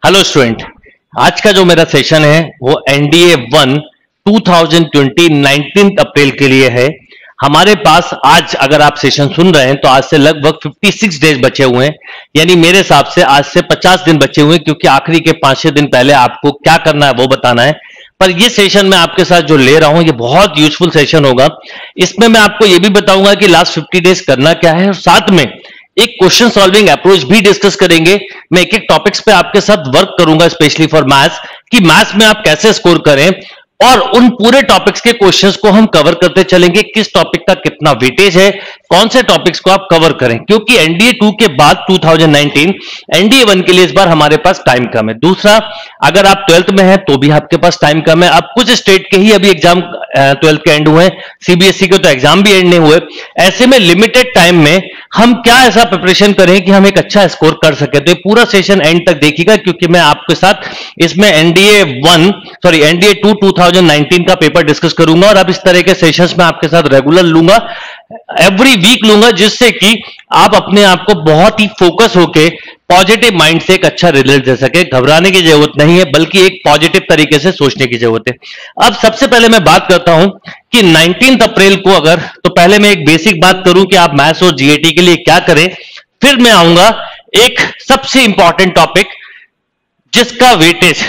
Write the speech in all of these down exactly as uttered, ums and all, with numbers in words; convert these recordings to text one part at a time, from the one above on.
Hello student, आज का जो मेरा सेशन है वो NDA one two thousand twenty nineteen April के लिए है। हमारे पास आज अगर आप सेशन सुन रहे हैं तो आज से लगभग छप्पन डेज बचे हुए हैं, यानी मेरे हिसाब से आज से पचास दिन बचे हुए हैं, क्योंकि आखिरी के पांच छह दिन पहले आपको क्या करना है वो बताना है। पर ये सेशन मैं आपके साथ जो ले रहा हूं ये बहुत यूजफुल सेशन होगा। इसमें मैं आपको ये भी बताऊंगा कि लास्ट फिफ्टी डेज करना क्या है, और साथ में एक क्वेश्चन सॉल्विंग अप्रोच भी डिस्कस करेंगे। मैं एक एक टॉपिक्स पे आपके साथ वर्क करूंगा, स्पेशली फॉर मैथ्स, कि मैथ्स में आप कैसे स्कोर करें, और उन पूरे टॉपिक्स के क्वेश्चंस को हम कवर करते चलेंगे। किस टॉपिक का कितना वेटेज है, कौन से टॉपिक्स को आप कवर करें, क्योंकि एनडीए टू के बाद two thousand nineteen NDA one के लिए इस बार हमारे पास टाइम कम है। दूसरा, अगर आप ट्वेल्थ में हैं तो भी आपके पास टाइम कम है। अब कुछ स्टेट के ही अभी एग्जाम ट्वेल्थ के एंड हुए हैं, सीबीएसई के तो एग्जाम भी एंड नहीं हुए। ऐसे में लिमिटेड टाइम में हम क्या ऐसा प्रिपरेशन करें कि हम एक अच्छा स्कोर कर सके। तो ये पूरा सेशन एंड तक देखिएगा, क्योंकि मैं आपके साथ इसमें NDA one sorry NDA two two thousand nineteen का पेपर डिस्कस करूंगा, और अब इस तरह के सेशंस में आपके साथ रेगुलर लूंगा, एवरी वीक लूंगा, जिससे कि आप अपने आप को बहुत ही फोकस होके पॉजिटिव माइंड से एक अच्छा रिजल्ट दे सके। घबराने की जरूरत नहीं है, बल्कि एक पॉजिटिव तरीके से सोचने की जरूरत है। अब सबसे पहले मैं बात करता हूं कि नाइनटीन अप्रैल को, अगर तो पहले मैं एक बेसिक बात करूं कि आप मैथ्स और जीएटी के लिए क्या करें, फिर मैं आऊंगा एक सबसे इंपॉर्टेंट टॉपिक जिसका वेटेज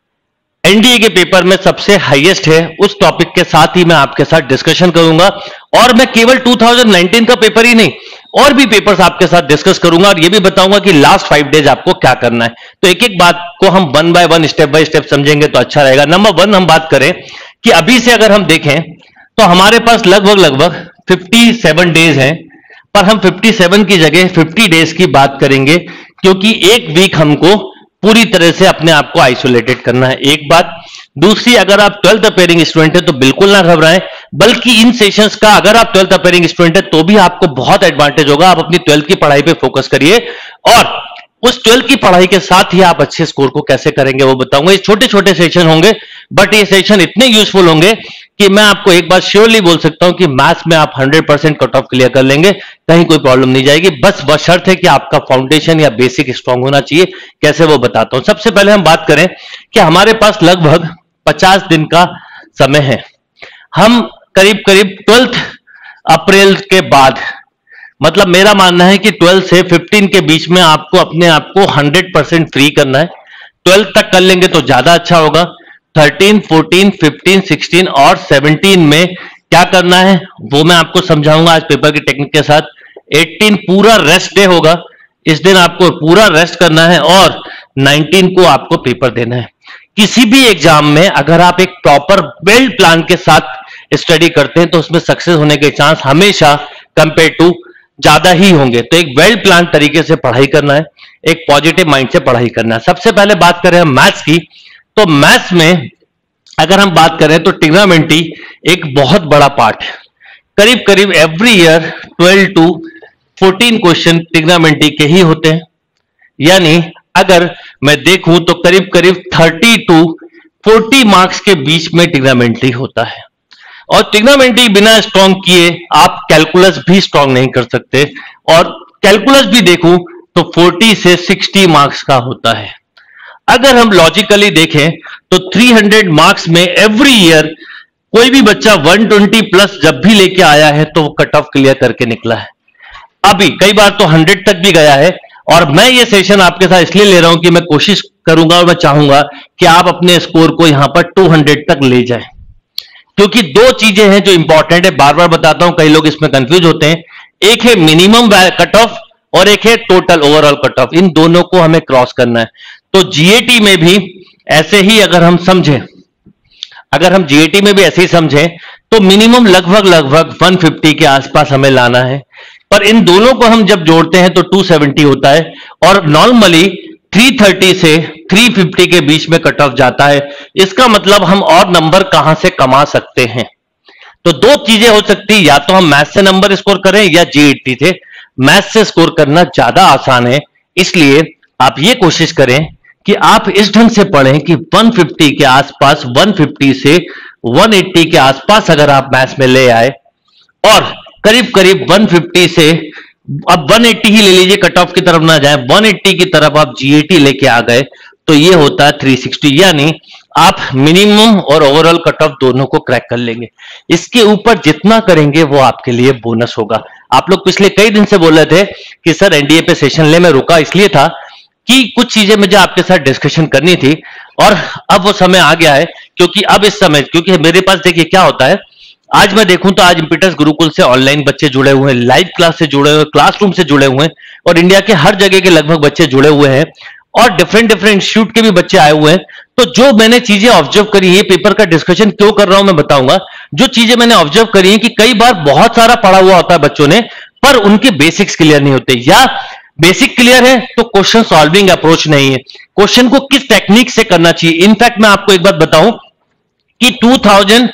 एनडीए के पेपर में सबसे हाईएस्ट है, उस टॉपिक के साथ ही मैं आपके साथ डिस्कशन करूंगा। और मैं केवल टू थाउजेंड नाइनटीन का पेपर ही नहीं, और भी पेपर्स आपके साथ डिस्कस करूंगा, और ये भी बताऊंगा कि लास्ट फाइव डेज आपको क्या करना है। तो एक एक बात को हम one by one, step by step समझेंगे तो अच्छा रहेगा। नंबर वन, हम बात करें कि अभी से अगर हम देखें तो हमारे पास लगभग लगभग सत्तावन डेज हैं, पर हम सत्तावन की जगह पचास डेज की बात करेंगे, क्योंकि एक वीक हमको पूरी तरह से अपने आप को आइसोलेटेड करना है। एक बात। दूसरी, अगर आप ट्वेल्थ अपेयरिंग स्टूडेंट है तो बिल्कुल ना घबराएं, बल्कि इन सेशंस का, अगर आप ट्वेल्थ अपेयरिंग स्टूडेंट है तो भी आपको बहुत एडवांटेज होगा। आप अपनी ट्वेल्थ की पढ़ाई पे फोकस करिए, और उस ट्वेल्थ की पढ़ाई के साथ ही आप अच्छे स्कोर को कैसे करेंगे वो बताऊंगा। ये छोटे छोटे सेशन होंगे, बट ये सेशन इतने यूजफुल होंगे कि मैं आपको एक बात श्योरली बोल सकता हूं कि मैथ्स में आप hundred percent cut off clear कर लेंगे, कहीं कोई प्रॉब्लम नहीं जाएगी। बस बशर्त है कि आपका फाउंडेशन या बेसिक स्ट्रांग होना चाहिए। कैसे वो बताता हूं। सबसे पहले हम बात करें कि हमारे पास लगभग पचास दिन का समय है। हम करीब करीब ट्वेल्थ अप्रैल के बाद, मतलब मेरा मानना है कि ट्वेल्थ से फिफ्टीन के बीच में आपको अपने आप को हंड्रेड परसेंट फ्री करना है। ट्वेल्थ तक कर लेंगे तो ज्यादा अच्छा होगा। थर्टीन, फोर्टीन, फिफ्टीन, सिक्सटीन और सेवनटीन में क्या करना है वो मैं आपको समझाऊंगा आज पेपर की टेक्निक के साथ। एटीन पूरा रेस्ट डे होगा, इस दिन आपको पूरा रेस्ट करना है, और नाइनटीन को आपको पेपर देना है। किसी भी एग्जाम में अगर आप एक प्रॉपर वेल प्लान के साथ स्टडी करते हैं तो उसमें सक्सेस होने के चांस हमेशा कंपेयर टू ज्यादा ही होंगे। तो एक वेल प्लान तरीके से पढ़ाई करना है, एक पॉजिटिव माइंड से पढ़ाई करना है। सबसे पहले बात करें हम मैथ्स की, तो मैथ्स में अगर हम बात करें तो ट्रिग्नोमेट्री एक बहुत बड़ा पार्ट है। करीब करीब every year twelve to fourteen question trigonometry के ही होते हैं, यानी अगर मैं देखूं तो करीब करीब थर्टी टू फोर्टी मार्क्स के बीच में ट्रिग्नोमेट्री होता है। और ट्रिग्नोमेट्री बिना स्ट्रॉन्ग किए आप कैलकुलस भी स्ट्रॉन्ग नहीं कर सकते, और कैलकुलस भी देखूं तो फोर्टी से सिक्सटी मार्क्स का होता है। अगर हम लॉजिकली देखें तो तीन सौ मार्क्स में एवरी ईयर कोई भी बच्चा एक सौ बीस प्लस जब भी लेके आया है तो वो कट ऑफ क्लियर करके निकला है। अभी कई बार तो सौ तक भी गया है, और मैं ये सेशन आपके साथ इसलिए ले रहा हूं कि मैं कोशिश करूंगा और मैं चाहूंगा कि आप अपने स्कोर को यहां पर दो सौ तक ले जाएं, क्योंकि दो चीजें हैं जो इंपॉर्टेंट है। बार बार बताता हूं, कई लोग इसमें कंफ्यूज होते हैं। एक है मिनिमम कट ऑफ और एक है टोटल ओवरऑल कट ऑफ। इन दोनों को हमें क्रॉस करना है। तो जीएटी में भी ऐसे ही अगर हम समझें अगर हम जीएटी में भी ऐसे ही समझें तो मिनिमम लगभग लगभग एक सौ पचास के आसपास हमें लाना है, पर इन दोनों को हम जब जोड़ते हैं तो दो सौ सत्तर होता है, और नॉर्मली तीन सौ तीस से तीन सौ पचास के बीच में कट ऑफ जाता है। इसका मतलब हम और नंबर कहां से कमा सकते हैं? तो दो चीजें हो सकती, या तो हम मैथ से नंबर स्कोर करें या जीएटी से। मैथ से स्कोर करना ज्यादा आसान है, इसलिए आप ये कोशिश करें कि आप इस ढंग से पढ़ें कि एक सौ पचास के आसपास, एक सौ पचास से एक सौ अस्सी के आसपास अगर आप मैथ्स में ले आए, और करीब करीब एक सौ पचास से अब एक सौ अस्सी ही ले लीजिए, कट ऑफ की तरफ ना जाए, एक सौ अस्सी की तरफ आप जीएटी लेके आ गए, तो ये होता है थ्री सिक्सटी, यानी आप मिनिमम और ओवरऑल कट ऑफ दोनों को क्रैक कर लेंगे। इसके ऊपर जितना करेंगे वो आपके लिए बोनस होगा। आप लोग पिछले कई दिन से बोल रहे थे कि सर एनडीए पे सेशन ले, मैं रुका इसलिए था कि कुछ चीजें मुझे आपके साथ डिस्कशन करनी थी, और अब वो समय आ गया है। क्योंकि अब इस समय, क्योंकि मेरे पास देखिए क्या होता है, आज मैं देखूं तो आज इम्पीटस गुरुकुल से ऑनलाइन बच्चे जुड़े हुए हैं, लाइव क्लास से जुड़े हुए, क्लासरूम से जुड़े हुए हैं, और इंडिया के हर जगह के लगभग बच्चे जुड़े हुए हैं, और डिफरेंट डिफरेंट इंस्टीट्यूट के भी बच्चे आए हुए हैं। तो जो मैंने चीजें ऑब्जर्व करी, ये पेपर का डिस्कशन क्यों कर रहा हूं मैं बताऊंगा। जो चीजें मैंने ऑब्जर्व करी है कि कई बार बहुत सारा पढ़ा हुआ होता है बच्चों ने, पर उनके बेसिक्स क्लियर नहीं होते, या बेसिक क्लियर है तो क्वेश्चन सॉल्विंग अप्रोच नहीं है, क्वेश्चन को किस टेक्निक से करना चाहिए। इनफैक्ट मैं आपको एक बात बताऊं कि टू थाउजेंड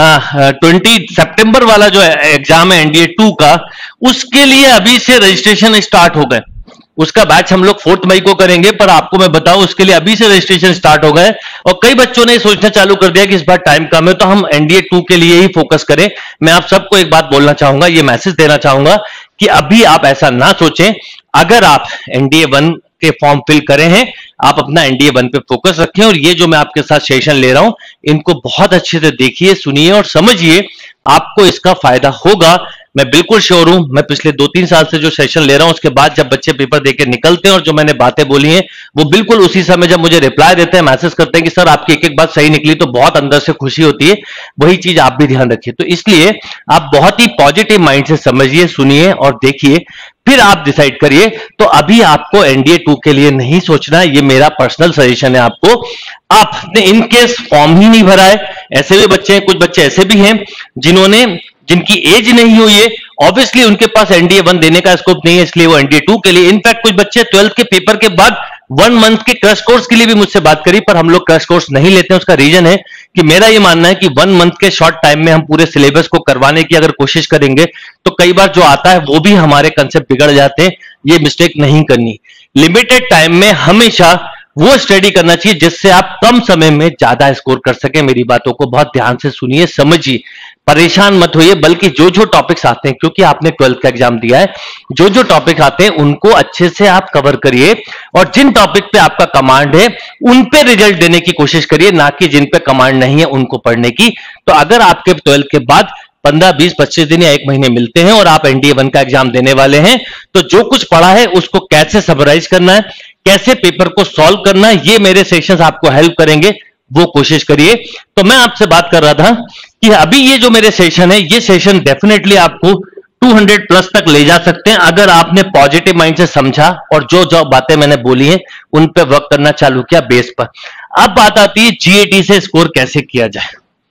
ट्वेंटी सितंबर वाला जो एग्जाम है एनडीए टू का, उसके लिए अभी से रजिस्ट्रेशन स्टार्ट हो गए। उसका बैच हम लोग फोर्थ मई को करेंगे, पर आपको मैं बताऊं उसके लिए अभी से रजिस्ट्रेशन स्टार्ट हो गए, और कई बच्चों ने सोचना चालू कर दिया कि इस बार टाइम कम है तो हम एनडीए टू के लिए ही फोकस करें। मैं आप सबको एक बात बोलना चाहूंगा, ये मैसेज देना चाहूंगा कि अभी आप ऐसा ना सोचें। अगर आप एनडीए वन के फॉर्म फिल करे हैं, आप अपना एनडीए वन पे फोकस रखें, और ये जो मैं आपके साथ सेशन ले रहा हूं इनको बहुत अच्छे से देखिए, सुनिए और समझिए, आपको इसका फायदा होगा। मैं बिल्कुल श्योर हूं। मैं पिछले दो तीन साल से जो सेशन ले रहा हूं, उसके बाद जब बच्चे पेपर देके निकलते हैं और जो मैंने बातें बोली हैं वो बिल्कुल उसी समय जब मुझे रिप्लाई देते हैं, मैसेज करते हैं कि सर आपकी एक एक बात सही निकली, तो बहुत अंदर से खुशी होती है। वही चीज आप भी ध्यान रखिए। तो इसलिए आप बहुत ही पॉजिटिव माइंड से समझिए, सुनिए और देखिए, फिर आप डिसाइड करिए। तो अभी आपको एनडीए टू के लिए नहीं सोचना है, ये मेरा पर्सनल सजेशन है आपको। आपने इनकेस फॉर्म ही नहीं भरा है, ऐसे भी बच्चे हैं, कुछ बच्चे ऐसे भी हैं जिन्होंने जिनकी एज नहीं हुई है, ऑब्वियसली उनके पास एनडीए वन देने का स्कोप नहीं है, इसलिए वो एनडीए टू के लिए। इनफैक्ट कुछ बच्चे ट्वेल्थ के पेपर के बाद वन मंथ के क्रैश कोर्स के लिए भी मुझसे बात करी, पर हम लोग क्रैश कोर्स नहीं लेते हैं। उसका रीजन है कि मेरा ये मानना है कि वन मंथ के शॉर्ट टाइम में हम पूरे सिलेबस को करवाने की अगर कोशिश करेंगे तो कई बार जो आता है वो भी हमारे कंसेप्ट बिगड़ जाते हैं। ये मिस्टेक नहीं करनी। लिमिटेड टाइम में हमेशा वो स्टडी करना चाहिए जिससे आप कम समय में ज्यादा स्कोर कर सके। मेरी बातों को बहुत ध्यान से सुनिए, समझिए, परेशान मत होइए, बल्कि जो जो टॉपिक्स आते हैं, क्योंकि आपने ट्वेल्थ का एग्जाम दिया है, जो जो टॉपिक आते हैं उनको अच्छे से आप कवर करिए, और जिन टॉपिक पे आपका कमांड है उन पे रिजल्ट देने की कोशिश करिए, ना कि जिन पे कमांड नहीं है उनको पढ़ने की। तो अगर आपके ट्वेल्थ के बाद पंद्रह बीस पच्चीस दिन या एक महीने मिलते हैं और आप एनडीए वन का एग्जाम देने वाले हैं, तो जो कुछ पढ़ा है उसको कैसे समराइज करना है, कैसे पेपर को सॉल्व करना है, ये मेरे सेशंस आपको हेल्प करेंगे, वो कोशिश करिए। तो मैं आपसे बात कर रहा था कि अभी ये जो मेरे सेशन है, ये सेशन डेफिनेटली आपको दो सौ प्लस तक ले जा सकते हैं अगर आपने पॉजिटिव माइंड से समझा और जो जो बातें मैंने बोली हैं उन पे वर्क करना चालू किया बेस पर। अब बात आती है जीएटी से स्कोर कैसे किया जाए।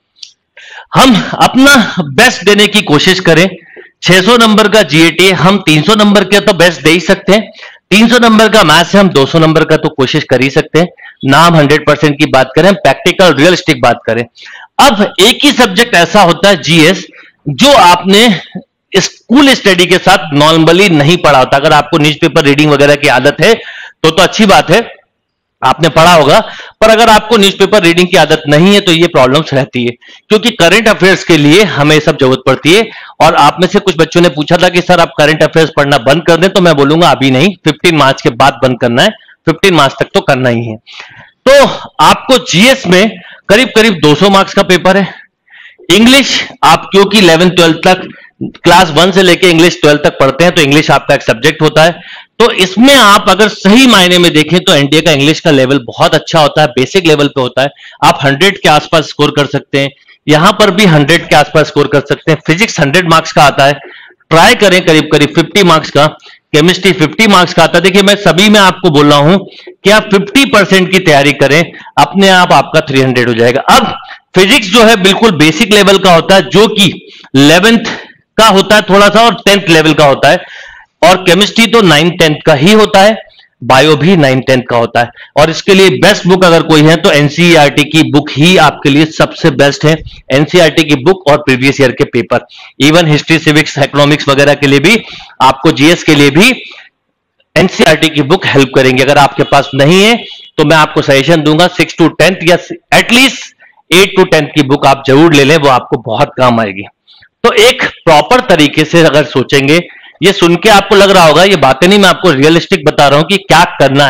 हम अपना बेस्ट देने की कोशिश करें। छह सौ नंबर का जीएटी है, हम तीन सौ नंबर के तो बेस्ट दे ही सकते हैं। तीन सौ नंबर का मैथ्स है, हम दो सौ नंबर का तो कोशिश कर ही सकते हैं। ना हम हंड्रेड परसेंट की बात करें, प्रैक्टिकल रियलिस्टिक बात करें। अब एक ही सब्जेक्ट ऐसा होता है जीएस जो आपने स्कूल स्टडी के साथ नॉर्मली नहीं पढ़ा होता। अगर आपको न्यूज़पेपर रीडिंग वगैरह की आदत है तो तो अच्छी बात है, आपने पढ़ा होगा, पर अगर आपको न्यूज़पेपर रीडिंग की आदत नहीं है तो ये प्रॉब्लम्स रहती है, क्योंकि करंट अफेयर्स के लिए हमें सब जरूरत पड़ती है। और आप में से कुछ बच्चों ने पूछा था कि सर आप करंट अफेयर्स पढ़ना बंद कर दें, तो मैं बोलूंगा अभी नहीं, पंद्रह मार्च के बाद बंद करना है, पंद्रह मार्च तक तो करना ही है। तो आपको जीएस में करीब करीब दो सौ मार्क्स का पेपर है। इंग्लिश आप क्योंकि इलेवेंथ ट्वेल्थ तक क्लास वन से लेके इंग्लिश ट्वेल्थ तक पढ़ते हैं, तो इंग्लिश आपका एक सब्जेक्ट होता है। तो इसमें आप अगर सही मायने में देखें तो एनडीए का इंग्लिश का लेवल बहुत अच्छा होता है, बेसिक लेवल पे होता है। आप हंड्रेड के आसपास स्कोर कर सकते हैं, यहां पर भी हंड्रेड के आसपास स्कोर कर सकते हैं। फिजिक्स हंड्रेड मार्क्स का आता है, ट्राई करें करीब करीब फिफ्टी मार्क्स का। केमिस्ट्री फिफ्टी मार्क्स का आता है। देखिए मैं सभी में आपको बोल रहा हूं कि आप फिफ्टी परसेंट की तैयारी करें, अपने आप आपका थ्री हंड्रेड हो जाएगा। अब फिजिक्स जो है बिल्कुल बेसिक लेवल का होता है, जो कि इलेवेंथ का होता है थोड़ा सा, और टेंथ लेवल का होता है। और केमिस्ट्री तो नाइन्थ टेंथ का ही होता है, बायो भी नाइन्थ टेंथ का होता है। और इसके लिए बेस्ट बुक अगर कोई है तो एनसीईआरटी की बुक ही आपके लिए सबसे बेस्ट है। एनसीईआरटी की बुक और प्रीवियस ईयर के paper, even history, civics, economics वगैरह के लिए भी, आपको जीएस के लिए भी एनसीईआरटी की बुक हेल्प करेंगे। अगर आपके पास नहीं है तो मैं आपको सजेशन दूंगा सिक्स टू टेंथ या एटलीस्ट एट टू टेंथ की बुक आप जरूर ले लें, वो आपको बहुत काम आएगी। तो एक प्रॉपर तरीके से अगर सोचेंगे, ये सुन के आपको लग रहा होगा ये बातें नहीं, मैं आपको रियलिस्टिक बता रहा हूं कि क्या करना है।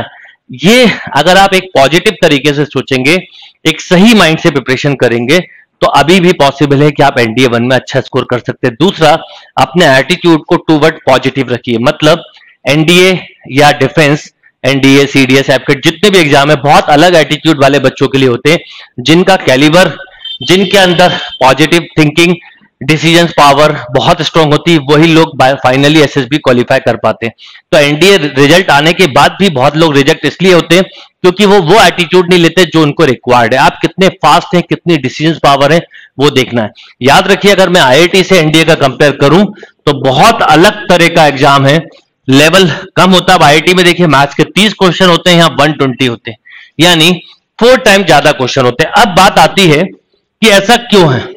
ये अगर आप एक पॉजिटिव तरीके से सोचेंगे, एक सही माइंड से प्रिपरेशन करेंगे, तो अभी भी पॉसिबल है कि आप एनडीए वन में अच्छा स्कोर कर सकते हैं। दूसरा, अपने एटीट्यूड को टूवर्ड पॉजिटिव रखिए। मतलब एनडीए या डिफेंस, एनडीए, सीडीएस, एपकेट, जितने भी एग्जाम है, बहुत अलग एटीट्यूड वाले बच्चों के लिए होते हैं, जिनका कैलिबर, जिनके अंदर पॉजिटिव थिंकिंग, डिसीजन पावर बहुत स्ट्रांग होती है, वही लोग फाइनली एसएसबी क्वालिफाई कर पाते हैं। तो एनडीए रिजल्ट आने के बाद भी बहुत लोग रिजेक्ट इसलिए होते हैं क्योंकि वो वो एटीट्यूड नहीं लेते जो उनको रिक्वायर्ड है। आप कितने फास्ट हैं, कितनी डिसीजन पावर है, वो देखना है। याद रखिए, अगर मैं आईआईटी से एनडीए का कंपेयर करूं तो बहुत अलग तरह का एग्जाम है, लेवल कम होता है। आईआईटी में देखिए मैथ्स के तीस क्वेश्चन होते हैं, यहाँ वन ट्वेंटी होते हैं, यानी फोर टाइम ज्यादा क्वेश्चन होते हैं। अब बात आती है कि ऐसा क्यों है,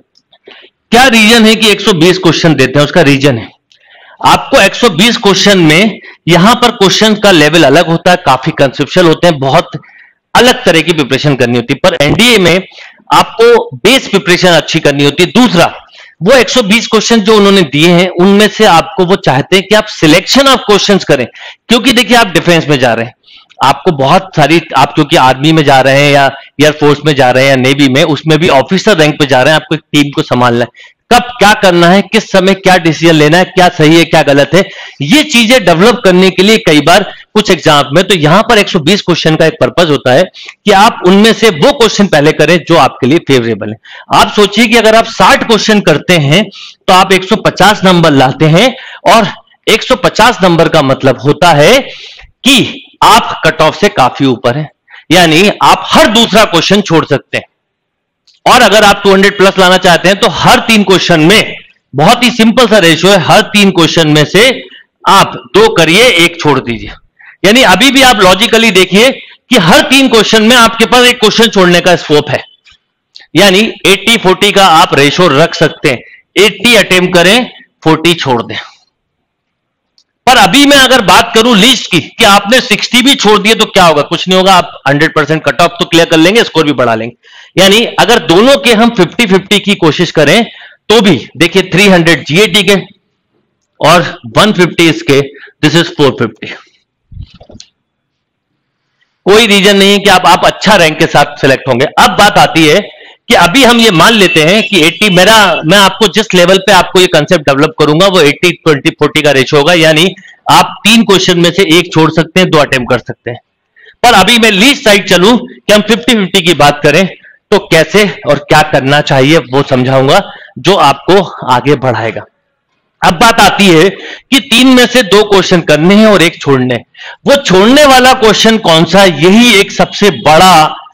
क्या रीजन है कि एक सौ बीस क्वेश्चन देते हैं? उसका रीजन है, आपको एक सौ बीस क्वेश्चन में यहां पर क्वेश्चन का लेवल अलग होता है, काफी कंसेप्चुअल होते हैं, बहुत अलग तरह की प्रिपरेशन करनी होती है। पर एनडीए में आपको बेस प्रिपरेशन अच्छी करनी होती है। दूसरा, वो एक सौ बीस क्वेश्चन जो उन्होंने दिए हैं, उनमें से आपको वो चाहते हैं कि आप सिलेक्शन ऑफ क्वेश्चंस करें, क्योंकि देखिए आप डिफेंस में जा रहे हैं, आपको बहुत सारी, आप क्योंकि आर्मी में जा रहे हैं या एयरफोर्स में जा रहे हैं या नेवी में, उसमें भी ऑफिसर रैंक पे जा रहे हैं, आपको एक टीम को संभालना है, कब क्या करना है, किस समय क्या डिसीजन लेना है, क्या सही है क्या गलत है, ये चीजें डेवलप करने के लिए कई बार कुछ एग्जाम में, तो यहां पर एक सौ बीस क्वेश्चन का एक पर्पस होता है कि आप उनमें से वो क्वेश्चन पहले करें जो आपके लिए फेवरेबल है। आप सोचिए कि अगर आप साठ क्वेश्चन करते हैं तो आप एक सौ पचास नंबर लाते हैं, और एक सौ पचास नंबर का मतलब होता है कि आप कट ऑफ से काफी ऊपर है, यानी आप हर दूसरा क्वेश्चन छोड़ सकते हैं। और अगर आप दो सौ प्लस लाना चाहते हैं तो हर तीन क्वेश्चन में, बहुत ही सिंपल सा रेशियो है, हर तीन क्वेश्चन में से आप दो करिए, एक छोड़ दीजिए। यानी अभी भी आप लॉजिकली देखिए कि हर तीन क्वेश्चन में आपके पास एक क्वेश्चन छोड़ने का स्कोप है, यानी अस्सी चालीस का आप रेशियो रख सकते हैं। अस्सी अटेम्प्ट करें, चालीस छोड़ दें। पर अभी मैं अगर बात करूं लिस्ट की कि आपने साठ भी छोड़ दिए तो क्या होगा? कुछ नहीं होगा, आप सौ परसेंट कट ऑफ तो क्लियर कर लेंगे, स्कोर भी बढ़ा लेंगे। यानी अगर दोनों के हम पचास पचास की कोशिश करें तो भी देखिए तीन सौ जीएटी के और एक सौ पचास इसके, दिस इज चार सौ पचास। कोई रीजन नहीं है कि आप आप अच्छा रैंक के साथ सिलेक्ट होंगे। अब बात आती है कि अभी हम ये मान लेते हैं कि अस्सी, मेरा मैं आपको जिस लेवल पे आपको ये कंसेप्ट डेवलप करूंगा वो अस्सी बीस चालीस का रेशियो होगा, यानी आप तीन क्वेश्चन में से एक छोड़ सकते हैं, दो अटेम्प्ट कर सकते हैं। पर अभी मैं लीस्ट साइड चलूं कि हम पचास पचास की बात करें तो कैसे और क्या करना चाहिए वो समझाऊंगा, जो आपको आगे बढ़ाएगा। अब बात आती है कि तीन में से दो क्वेश्चन करने हैं और एक छोड़ने। वो छोड़ने वाला क्वेश्चन कौन सा, यही एक सबसे बड़ा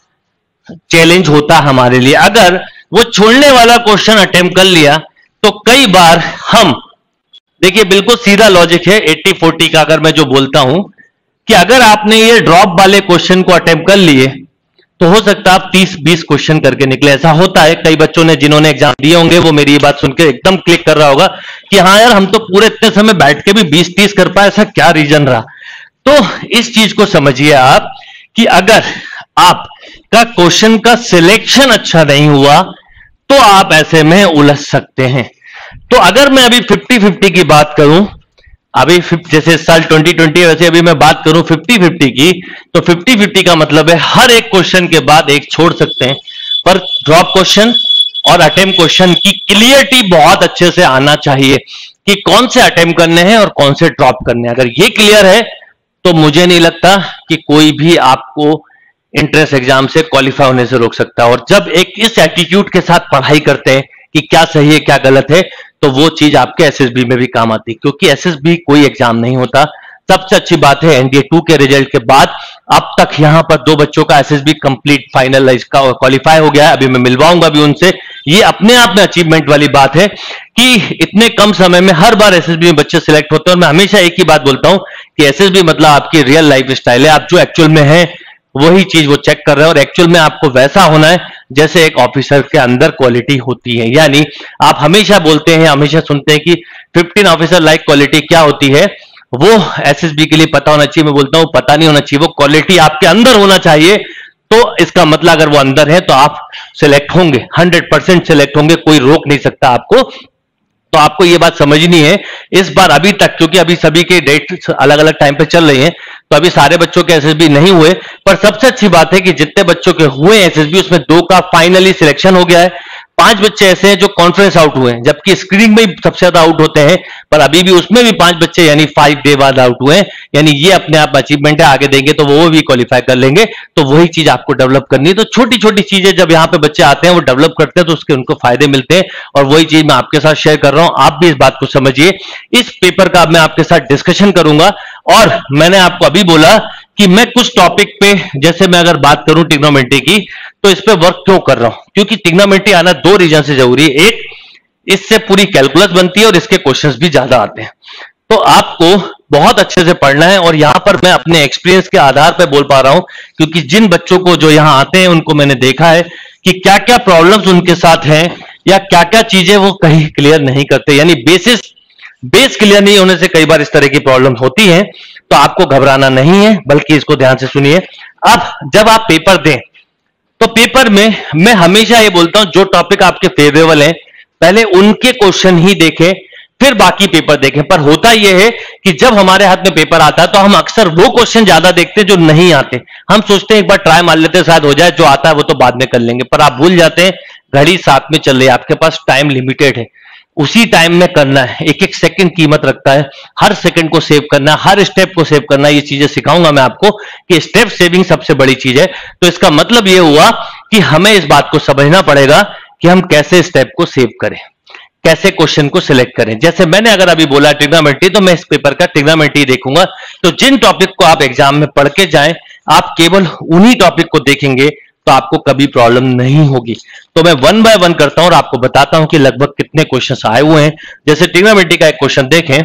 चैलेंज होता है हमारे लिए। अगर वो छोड़ने वाला क्वेश्चन अटेम्प्ट कर लिया तो कई बार हम, देखिए बिल्कुल सीधा लॉजिक है अस्सी चालीस का, अगर मैं जो बोलता हूं कि अगर आपने ये ड्रॉप वाले क्वेश्चन को अटेम्प्ट कर लिए तो हो सकता है आप तीस बीस क्वेश्चन करके निकले। ऐसा होता है, कई बच्चों ने जिन्होंने एग्जाम दिए होंगे वो मेरी ये बात सुनकर एकदम क्लिक कर रहा होगा कि हाँ यार, हम तो पूरे इतने समय बैठ के भी बीस तीस कर पाए, ऐसा क्या रीजन रहा। तो इस चीज को समझिए आप कि अगर आप का क्वेश्चन का सिलेक्शन अच्छा नहीं हुआ तो आप ऐसे में उलझ सकते हैं। तो अगर मैं अभी पचास पचास की बात करूं, अभी जैसे साल दो हज़ार बीस है, वैसे अभी मैं बात करूं पचास पचास की, तो पचास पचास का मतलब है हर एक क्वेश्चन के बाद एक छोड़ सकते हैं, पर ड्रॉप क्वेश्चन और अटेम्प्ट क्वेश्चन की क्लियरिटी बहुत अच्छे से आना चाहिए कि कौन से अटेम्प्ट करने हैं और कौन से ड्रॉप करने हैं। अगर ये क्लियर है तो मुझे नहीं लगता कि कोई भी आपको एंट्रेंस एग्जाम से क्वालिफाई होने से रोक सकता है। और जब एक इस एटीट्यूड के साथ पढ़ाई करते हैं कि क्या सही है क्या गलत है, तो वो चीज आपके एसएसबी में भी काम आती है, क्योंकि एसएसबी कोई एग्जाम नहीं होता। सबसे अच्छी बात है एनडीए टू के रिजल्ट के बाद अब तक यहां पर दो बच्चों का एसएसबी कंप्लीट फाइनल क्वालिफाई हो गया है। अभी मैं मिलवाऊंगा भी उनसे। ये अपने आप में अचीवमेंट वाली बात है कि इतने कम समय में हर बार एसएसबी में बच्चे सिलेक्ट होते हैं। और मैं हमेशा एक ही बात बोलता हूं कि एसएसबी मतलब आपकी रियल लाइफ स्टाइल है, आप जो एक्चुअल में है वही चीज वो चेक कर रहे हैं, और एक्चुअल में आपको वैसा होना है जैसे एक ऑफिसर के अंदर क्वालिटी होती है। यानी आप हमेशा बोलते हैं, हमेशा सुनते हैं कि पंद्रह ऑफिसर लाइक क्वालिटी क्या होती है, वो एसएसबी के लिए पता होना चाहिए। मैं बोलता हूं पता नहीं होना चाहिए, वो क्वालिटी आपके अंदर होना चाहिए। तो इसका मतलब अगर वो अंदर है तो आप सिलेक्ट होंगे, हंड्रेड परसेंट सिलेक्ट होंगे, कोई रोक नहीं सकता आपको। तो आपको ये बात समझनी है इस बार अभी तक, क्योंकि अभी सभी के डेट अलग अलग टाइम पे चल रही हैं, तो अभी सारे बच्चों के एसएसबी नहीं हुए, पर सबसे अच्छी बात है कि जितने बच्चों के हुए एसएसबी उसमें दो का फाइनली सिलेक्शन हो गया है। पांच बच्चे ऐसे हैं जो कॉन्फ्रेंस आउट हुए हैं, जबकि स्क्रीनिंग में सबसे ज्यादा आउट होते हैं, पर अभी भी उसमें भी पांच बच्चे यानी फाइव डे बाद आउट हुए हैं। यानी ये अपने आप अचीवमेंट है, आगे देंगे तो वो भी क्वालिफाई कर लेंगे। तो वही चीज आपको डेवलप करनी है। तो छोटी छोटी चीजें जब यहाँ पे बच्चे आते हैं वो डेवलप करते हैं तो उसके उनको फायदे मिलते हैं, और वही चीज मैं आपके साथ शेयर कर रहा हूं। आप भी इस बात को समझिए। इस पेपर का मैं आपके साथ डिस्कशन करूंगा, और मैंने आपको अभी बोला कि मैं कुछ टॉपिक पे, जैसे मैं अगर बात करूं ट्रिग्नोमेट्री की, तो इस पे वर्क क्यों कर रहा हूं, क्योंकि ट्रिग्नोमेट्री आना दो रीजन से जरूरी है। एक, इससे पूरी कैलकुलस बनती है और इसके क्वेश्चंस भी ज्यादा आते हैं। तो आपको बहुत अच्छे से पढ़ना है, और यहां पर मैं अपने एक्सपीरियंस के आधार पर बोल पा रहा हूं, क्योंकि जिन बच्चों को जो यहां आते हैं उनको मैंने देखा है कि क्या क्या प्रॉब्लम्स उनके साथ हैं, या क्या क्या चीजें वो कहीं क्लियर नहीं करते। यानी बेसिस बेस क्लियर नहीं होने से कई बार इस तरह की प्रॉब्लम होती है। तो आपको घबराना नहीं है, बल्कि इसको ध्यान से सुनिए। अब जब आप पेपर दें तो पेपर में मैं हमेशा ये बोलता हूं, जो टॉपिक आपके फेवरेबल हैं पहले उनके क्वेश्चन ही देखें, फिर बाकी पेपर देखें। पर होता यह है कि जब हमारे हाथ में पेपर आता है तो हम अक्सर वो क्वेश्चन ज्यादा देखते हैं जो नहीं आते। हम सोचते हैं एक बार ट्राई मार लेते हैं, शायद हो जाए, जो आता है वो तो बाद में कर लेंगे। पर आप भूल जाते हैं घड़ी साथ में चल रही है, आपके पास टाइम लिमिटेड है, उसी टाइम में करना है। एक एक सेकंड कीमत रखता है, हर सेकंड को सेव करना है, हर स्टेप को सेव करना है। ये चीजें सिखाऊंगा मैं आपको कि स्टेप सेविंग सबसे बड़ी चीज है। तो इसका मतलब ये हुआ कि हमें इस बात को समझना पड़ेगा कि हम कैसे स्टेप को सेव करें, कैसे क्वेश्चन को सिलेक्ट करें। जैसे मैंने अगर अभी बोला ट्रिग्नोमेट्री, तो मैं इस पेपर का ट्रिग्नोमेट्री देखूंगा। तो जिन टॉपिक को आप एग्जाम में पढ़ के जाएं, आप केवल उन्हीं टॉपिक को देखेंगे तो आपको कभी प्रॉब्लम नहीं होगी। तो मैं वन बाय वन करता हूं और आपको बताता हूं कि लगभग कितने क्वेश्चंस आए हुए हैं। जैसे ट्रिग्नोमेट्री का एक क्वेश्चन देखें,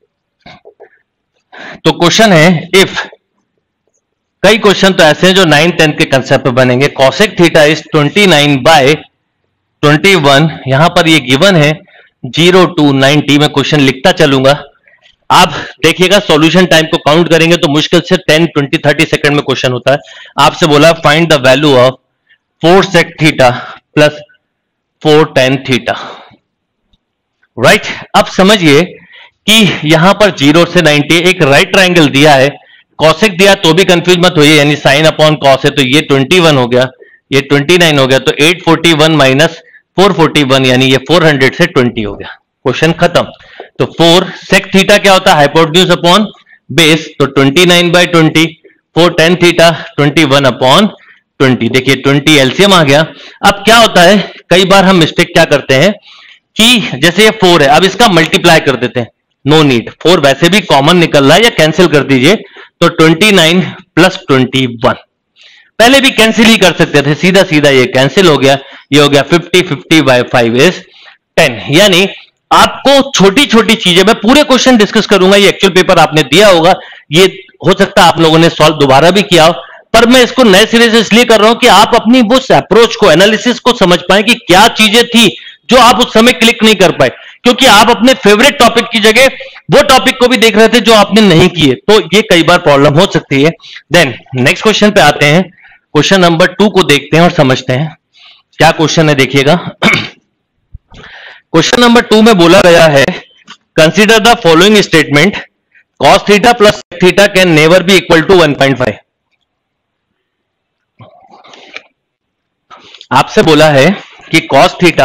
तो क्वेश्चन है इफ, कई क्वेश्चन तो ऐसे हैं जो नाइन टेंथ के कंसेप्ट पे बनेंगे। Cosec theta is twenty nine by twenty one, यहां पर ये गिवन है जीरो टू नाइनटी। मैं क्वेश्चन लिखता चलूंगा, आप देखिएगा। सॉल्यूशन टाइम को काउंट करेंगे तो मुश्किल से टेन, ट्वेंटी, थर्टी सेकंड में क्वेश्चन होता है। आपसे बोला find the value of four sec theta plus four tan theta, right. अब समझिए कि यहां पर जीरो से नाइनटी एक राइट ट्राइंगल दिया है, कॉसेक दिया तो भी कंफ्यूज मत होइए, यानी साइन अपॉन कॉस है, तो ये ट्वेंटी वन हो गया, ये ट्वेंटी नाइन हो गया, तो eight forty one minus four forty one, यानी ये फोर हंड्रेड से ट्वेंटी हो गया। क्वेश्चन खत्म। तो फोर सेक थीटा क्या होता है, हाइपोटेन्यूज अपॉन बेस, तो twenty nine by twenty, for tan theta twenty one upon twenty. देखिए ट्वेंटी एलसीएम आ गया। अब क्या होता है, कई बार हम मिस्टेक क्या करते हैं कि जैसे ये फोर है, अब इसका मल्टीप्लाई कर देते हैं, नो नीड, फोर वैसे भी कॉमन निकल रहा है, या कैंसिल कर दीजिए। तो twenty nine plus twenty one, पहले भी कैंसिल ही कर सकते थे, सीधा सीधा ये कैंसिल हो गया, ये हो गया fifty, fifty by five is ten. यानी आपको छोटी छोटी चीजें, मैं पूरे क्वेश्चन डिस्कस करूंगा, ये एक्चुअल पेपर आपने दिया होगा, ये हो सकता है आप लोगों ने सॉल्व दोबारा भी किया हो, पर मैं इसको नए सिरे से इसलिए कर रहा हूं कि आप अपनी उस अप्रोच को, एनालिसिस को समझ पाए कि क्या चीजें थी जो आप उस समय क्लिक नहीं कर पाए, क्योंकि आप अपने फेवरेट टॉपिक की जगह वो टॉपिक को भी देख रहे थे जो आपने नहीं किए, तो ये कई बार प्रॉब्लम हो सकती है। देन नेक्स्ट क्वेश्चन पे आते हैं, क्वेश्चन नंबर टू को देखते हैं और समझते हैं क्या क्वेश्चन है। देखिएगा क्वेश्चन नंबर टू में बोला गया है, consider the following statement, cos theta plus theta can never be equal to one point five. आपसे बोला है कि कॉस थीटा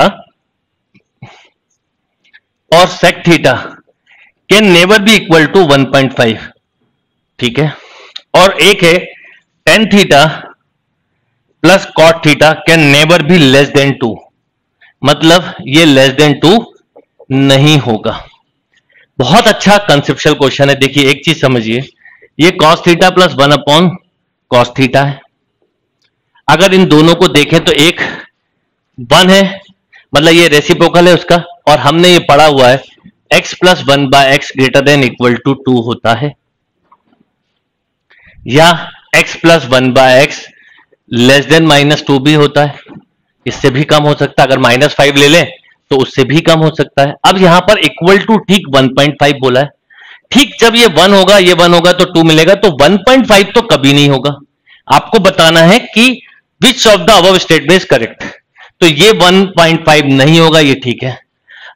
और sec theta can never be equal to one point five, ठीक है। और एक है tan theta plus cot theta can never be less than two, मतलब ये लेस देन टू नहीं होगा। बहुत अच्छा कंसेप्चुअल क्वेश्चन है। देखिए एक चीज समझिए, ये cos theta plus one upon cos theta है। अगर इन दोनों को देखें तो एक वन है, मतलब ये रेसिप्रोकल है उसका, और हमने ये पढ़ा हुआ है x plus one by x greater than equal to two होता है, या x plus one by x less than minus two भी होता है, इससे भी कम हो सकता है। अगर माइनस फाइव ले लें तो उससे भी कम हो सकता है। अब यहां पर इक्वल टू ठीक वन पॉइंट फाइव बोला है, ठीक जब ये वन होगा, ये वन होगा तो टू मिलेगा, तो वन पॉइंट फाइव तो कभी नहीं होगा। आपको बताना है कि which of the above statement is correct. तो ये वन पॉइंट फाइव नहीं होगा, ये ठीक है।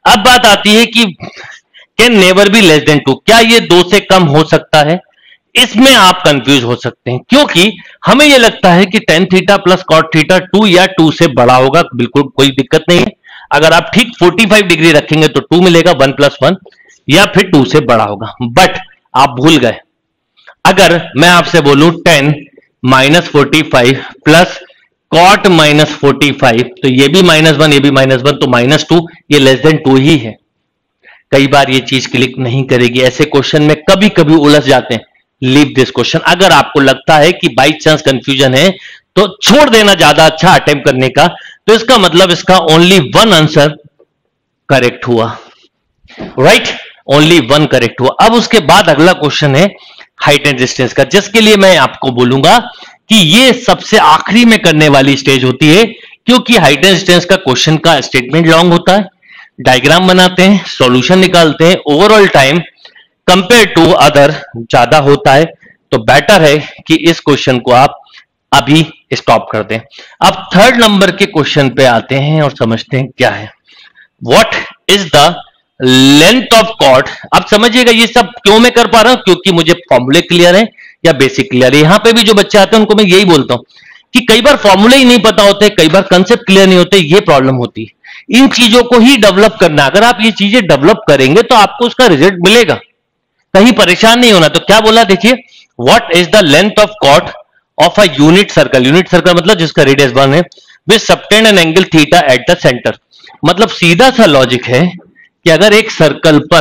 अब बात आती है कि can never be less than two, क्या ये दो से कम हो सकता है? इसमें आप कंफ्यूज हो सकते हैं, क्योंकि हमें यह लगता है कि tan theta plus cot theta two या टू से बड़ा होगा, बिल्कुल कोई दिक्कत नहीं है। अगर आप ठीक पैंतालीस डिग्री रखेंगे तो टू मिलेगा, वन प्लस वन, या फिर टू से बड़ा होगा। बट आप भूल गए, अगर मैं आपसे बोलूं tan minus forty five plus cot minus forty five, तो ये भी माइनस वन, ये भी माइनस वन, तो माइनस टू, ये लेस देन टू ही है। कई बार ये चीज क्लिक नहीं करेगी, ऐसे क्वेश्चन में कभी कभी उलझ जाते हैं। Leave this question. अगर आपको लगता है कि बाई चांस कंफ्यूजन है तो छोड़ देना ज्यादा अच्छा अटेम्प्ट करने का, तो इसका मतलब इसका ओनली वन आंसर करेक्ट हुआ, राइट, ओनली वन करेक्ट हुआ। अब उसके बाद अगला क्वेश्चन है हाइट एंड डिस्टेंस का, जिसके लिए मैं आपको बोलूंगा कि ये सबसे आखिरी में करने वाली स्टेज होती है, क्योंकि हाइट एंड डिस्टेंस का क्वेश्चन का स्टेटमेंट लॉन्ग होता है, डायग्राम बनाते हैं, सॉल्यूशन निकालते हैं, overall time compare to other ज्यादा होता है, तो बेटर है कि इस क्वेश्चन को आप अभी स्टॉप कर दें। अब थर्ड नंबर के क्वेश्चन पे आते हैं और समझते हैं क्या है। What is the length of chord? अब समझिएगा ये सब क्यों मैं कर पा रहा हूं, क्योंकि मुझे फॉर्मूले क्लियर है या बेसिक क्लियर है। यहां पे भी जो बच्चे आते हैं उनको मैं यही बोलता हूं कि कई बार फॉर्मूले ही नहीं पता होते, कई बार कंसेप्ट क्लियर नहीं होते, ये प्रॉब्लम होती है। इन चीजों को ही डेवलप करना, अगर आप ये चीजें डेवलप करेंगे तो आपको उसका रिजल्ट मिलेगा, कहीं परेशान नहीं होना। तो क्या बोला देखिए, what is the length of chord of a unit circle, unit circle मतलब जिसका रेडियस वन है, with subtend an angle theta at the centre. मतलब सीधा सा लॉजिक है कि अगर एक सर्कल पर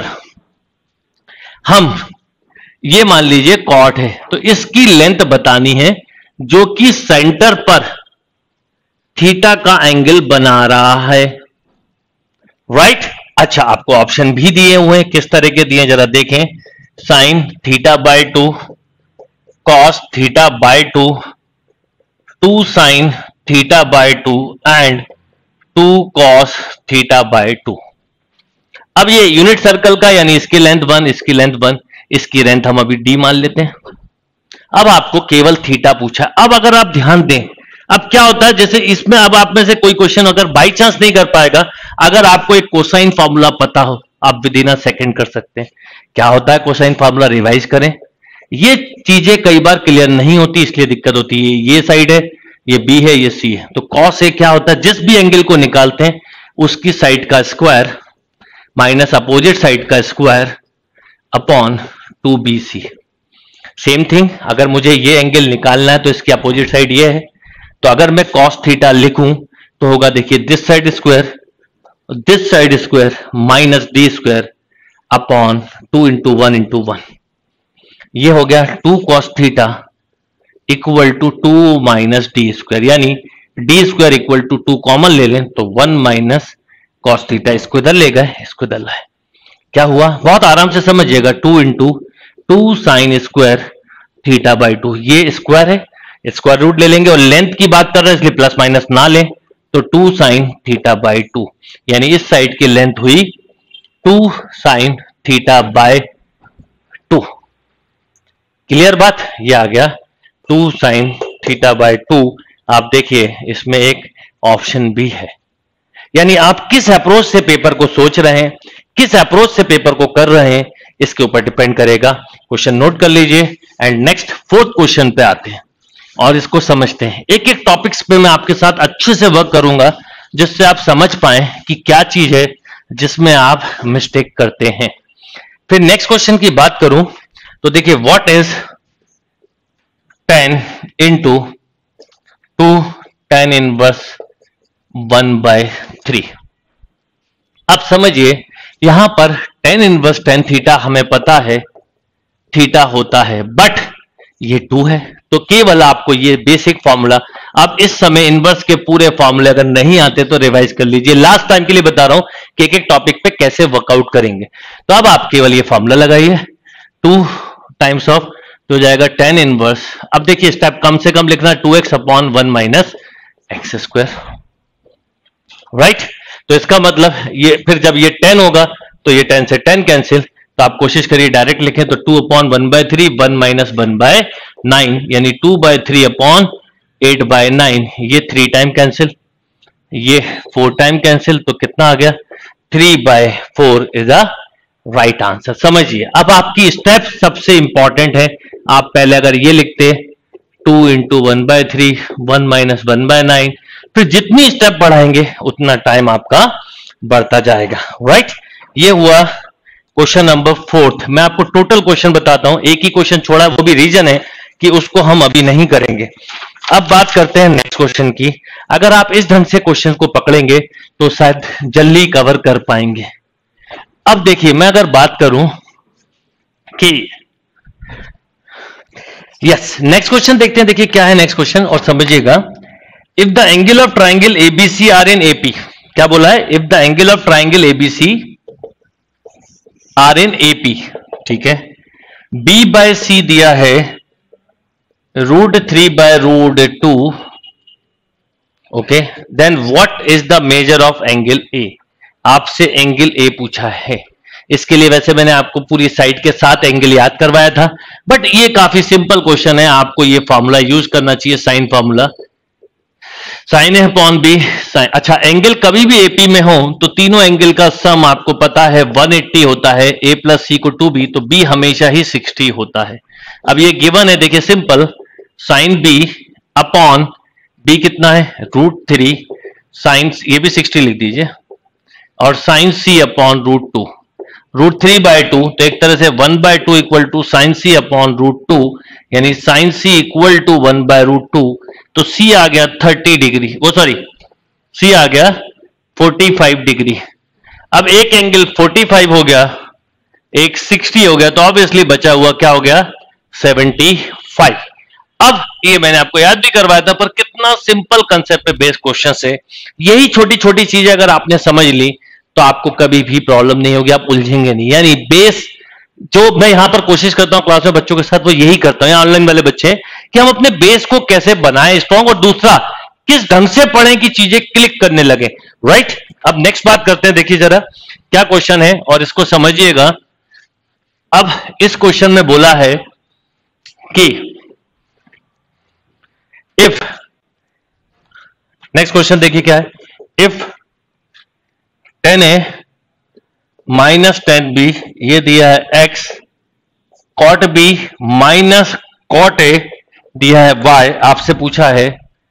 हम ये मान लीजिए कॉर्ड है, तो इसकी लेंथ बतानी है जो कि सेंटर पर थीटा का एंगल बना रहा है, राइट right? अच्छा, आपको ऑप्शन भी दिए हुए हैं, किस तरह के दिए जरा देखें। Sine theta by two, cos theta by two, two sine theta by two and two cos theta by two. अब ये यूनिट सर्कल का, यानी इसकी लेंथ वन, इसकी लेंथ वन, इसकी लेंथ हम अभी डी मान लेते हैं। अब आपको केवल थीटा पूछा। अब अगर आप ध्यान दें, अब क्या होता है, जैसे इसमें अब आप में से कोई क्वेश्चन अगर बाई चांस नहीं कर पाएगा, अगर आपको एक कोसाइन फार्मूला पता हो, आप विद इन अ सेकंड कर सकते हैं। क्या होता है कोसाइन फार्मूला, रिवाइज करें। ये चीजें कई बार क्लियर नहीं होती, इसलिए दिक्कत होती है। ये साइड है, ये बी है, ये सी है, तो कॉस ए क्या होता है, जिस भी एंगल को निकालते हैं उसकी साइड का स्क्वायर माइनस अपोजिट साइड का square upon two B C. Same thing, अगर मुझे ये एंगल निकालना है तो इसकी अपोजिट साइड ये है, तो अगर मैं कॉस थीटा लिखूं तो होगा देखिए this side square, this side square minus D square upon two into one into one. ये हो गया two cos theta equal to two minus D square, यानी D square equal to two common ले लें तो वन माइनस कॉस थीटा, इसको इधर ले गए, इसको इधर लाए। क्या हुआ, बहुत आराम से समझिएगा, two into two sine square theta by two, ये स्क्वायर है, स्क्वायर रूट ले लेंगे, और लेंथ की बात कर रहे हैं इसलिए प्लस माइनस ना लें, तो two sine theta by two, यानी इस साइड की लेंथ हुई two sine theta by two. Clear बात, ये आ गया two sine theta by two. आप देखिए इसमें एक ऑप्शन भी है, यानी आप किस अप्रोच से पेपर को सोच रहे हैं, किस अप्रोच से पेपर को कर रहे हैं, इसके ऊपर डिपेंड करेगा। क्वेश्चन नोट कर लीजिए एंड नेक्स्ट फोर्थ क्वेश्चन पे आते हैं और इसको समझते हैं। एक एक टॉपिक्स पे मैं आपके साथ अच्छे से वर्क करूंगा, जिससे आप समझ पाए कि क्या चीज है जिसमें आप मिस्टेक करते हैं। फिर नेक्स्ट क्वेश्चन की बात करूं तो देखिए, what is tan into two tan inverse one by three. अब समझिए यहां पर टेन इनवर्स टेन थीटा हमें पता है थीटा होता है, बट ये टू है, तो केवल आपको ये बेसिक फॉर्मूला, आप इस समय इनवर्स के पूरे फॉर्मूले अगर नहीं आते तो रिवाइज कर लीजिए। लास्ट टाइम के लिए बता रहा हूं कि एक एक टॉपिक पे कैसे वर्कआउट करेंगे। तो अब आप केवल ये फॉर्मूला लगाइए, टू टाइम्स ऑफ तो हो जाएगा टेन इनवर्स। अब देखिए स्टेप कम से कम लिखना, two x upon one minus x square, right. तो इसका मतलब ये फिर जब ये टेन होगा तो ये टेन से टेन कैंसिल, तो आप कोशिश करिए डायरेक्ट लिखें, तो two upon one by three, one minus one by nine, यानी two by three upon eight by nine, ये थ्री टाइम कैंसिल, ये फोर टाइम कैंसिल, तो कितना आ गया three by four is the right answer. समझिए, अब आपकी स्टेप सबसे इंपॉर्टेंट है। आप पहले अगर ये लिखते two into one by three, one minus one by nine, फिर जितनी स्टेप बढ़ाएंगे उतना टाइम आपका बढ़ता जाएगा। राइट, ये हुआ क्वेश्चन नंबर फोर्थ। मैं आपको टोटल क्वेश्चन बताता हूं, एक ही क्वेश्चन छोड़ा, वो भी रीजन है कि उसको हम अभी नहीं करेंगे। अब बात करते हैं नेक्स्ट क्वेश्चन की। अगर आप इस ढंग से क्वेश्चन को पकड़ेंगे तो शायद जल्दी कवर कर पाएंगे। अब देखिए, मैं अगर बात करूं कि यस, नेक्स्ट क्वेश्चन देखते हैं। देखिए क्या है नेक्स्ट क्वेश्चन और समझिएगा। If the angle of triangle ABC are in AP, क्या बोला है? If the angle of triangle ABC are in AP, ठीक है, बी बाय सी दिया है root three by root two, okay, then what is the measure of angle A. आपसे angle ए पूछा है। इसके लिए वैसे मैंने आपको पूरी साइड के साथ एंगल याद करवाया था, बट ये काफी सिंपल क्वेश्चन है। आपको ये फॉर्मूला यूज करना चाहिए, sine formula, sine A upon B sine. अच्छा, एंगल कभी भी एपी में हो तो तीनों एंगल का सम आपको पता है वन एट्टी होता है। ए प्लस सी को टू बी, तो बी हमेशा ही सिक्सटी होता है। अब ये गिवन है, देखिए simple, sine B upon B कितना है रूट थ्री, साइन ये भी सिक्सटी लिख दीजिए, और sine C upon root two, root three by two, तो एक तरह से one by two equal to sine C upon root two, यानी sine C equal to one by root two. तो सी आ गया थर्टी डिग्री, वो सॉरी सी आ गया फोर्टी फाइव डिग्री। अब एक एंगल फोर्टी फाइव हो गया, एक सिक्सटी हो गया, तो ऑब्वियसली बचा हुआ क्या हो गया सेवेंटी फाइव। अब ये मैंने आपको याद भी करवाया था, पर कितना सिंपल कंसेप्ट पे बेस्ड क्वेश्चन है। यही छोटी छोटी चीजें अगर आपने समझ ली तो आपको कभी भी प्रॉब्लम नहीं होगी, आप उलझेंगे नहीं। यानी बेस जो मैं यहां पर कोशिश करता हूं क्लास में बच्चों के साथ, वो यही करता हूं, ऑनलाइन वाले बच्चे, कि हम अपने बेस को कैसे बनाएं स्ट्रॉन्ग, और दूसरा किस ढंग से पढ़ें कि चीजें क्लिक करने लगे। राइट, अब नेक्स्ट बात करते हैं। देखिए जरा क्या क्वेश्चन है और इसको समझिएगा। अब इस क्वेश्चन में बोला है कि इफ, नेक्स्ट क्वेश्चन देखिए क्या है, if tan A minus tan B, ये दिया है x, cot B minus cot A दिया है वाई, आपसे पूछा है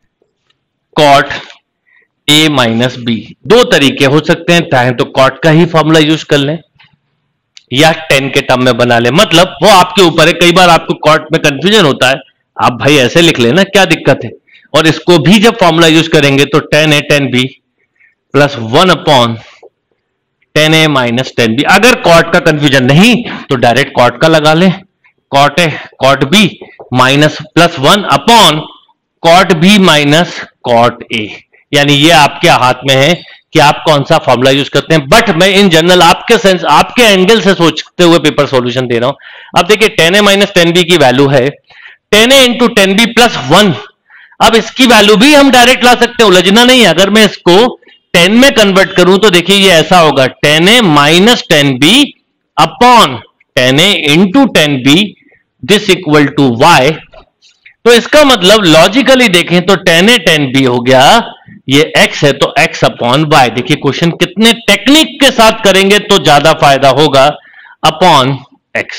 कॉट ए माइनस बी। दो तरीके हो सकते हैं, चाहे तो कॉट का ही फॉर्मूला यूज कर लें या टेन के टर्म में बना लें, मतलब वो आपके ऊपर है। कई बार आपको कॉट में कंफ्यूजन होता है, आप भाई ऐसे लिख लेना, क्या दिक्कत है। और इसको भी जब फॉर्मूला यूज करेंगे तो tan A tan B plus one upon tan A minus tan B. अगर कॉट का कंफ्यूजन नहीं तो डायरेक्ट कॉट का लगा लें, cot A cot B minus plus one upon cot B minus cot A. यानी ये आपके हाथ में है कि आप कौन सा फॉर्मूला यूज करते हैं, बट मैं इन जनरल आपके सेंस आपके एंगल से सोचते हुए पेपर सॉल्यूशन दे रहा हूं। अब देखिए tan A minus tan B की वैल्यू है tan A into tan B plus one. अब इसकी वैल्यू भी हम डायरेक्ट ला सकते हैं, उलझना नहीं है। अगर मैं इसको टेन में कन्वर्ट करूं तो देखिए ये ऐसा होगा, tan A minus tan B upon tan A into tan B, this equal to y. तो इसका मतलब लॉजिकली देखें तो टेन ए टेन बी हो गया, ये x है तो x अपॉन वाई। देखिए क्वेश्चन कितने टेक्निक के साथ करेंगे तो ज्यादा फायदा होगा, upon x,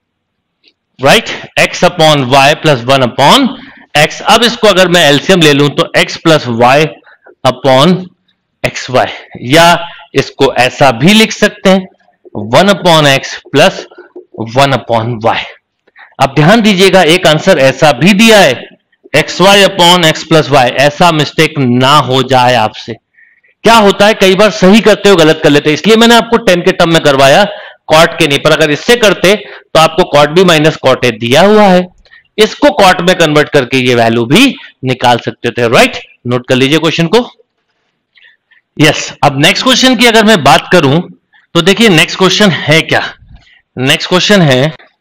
right, x upon y plus one upon x। अब इसको अगर मैं एलसीएम ले लूं तो x plus y upon x y, या इसको ऐसा भी लिख सकते हैं one upon x plus one upon y. अब ध्यान दीजिएगा एक आंसर ऐसा भी दिया है x y upon x plus y, ऐसा मिस्टेक ना हो जाए आपसे। क्या होता है कई बार सही करते हो गलत कर लेते हैं, इसलिए मैंने आपको टेन के टर्म में करवाया, कॉट के नहीं। पर अगर इससे करते तो आपको cot B minus cot A दिया हुआ है, इसको कॉट में कन्वर्ट करके ये वैल्यू भी निकाल सकते थे। राइट, नोट कर लीजिए क्वेश्चन को। यस yes, अब नेक्स्ट क्वेश्चन की अगर मैं बात करूं तो देखिए नेक्स्ट क्वेश्चन है क्या, नेक्स्ट क्वेश्चन है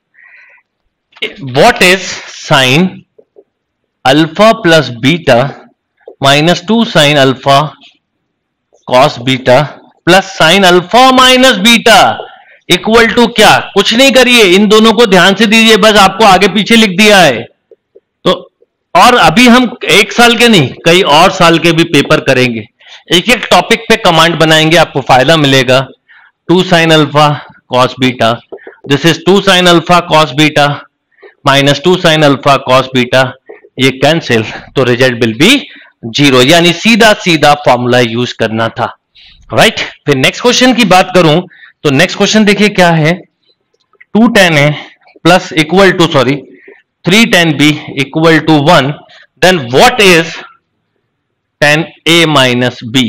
what is sine alpha plus beta minus two sine alpha cos beta plus sine alpha minus beta equal to क्या। कुछ नहीं करिए, इन दोनों को ध्यान से दीजिए, बस आपको आगे पीछे लिख दिया है। तो और अभी हम एक साल के नहीं कई और साल के भी पेपर करेंगे, एक एक टॉपिक पे कमांड बनाएंगे, आपको फायदा मिलेगा। Two sine alpha cos beta, this is two sine alpha cos beta minus two sine alpha cos beta, ये कैंसिल, तो रिजल्ट विल बी जीरो, यानी सीधा सीधा फॉर्मूला यूज करना था, राइट right? फिर नेक्स्ट क्वेश्चन की बात करूं तो नेक्स्ट क्वेश्चन देखिए क्या है, two tan A plus equal to sorry three tan B equal to one, then what is tan A minus B.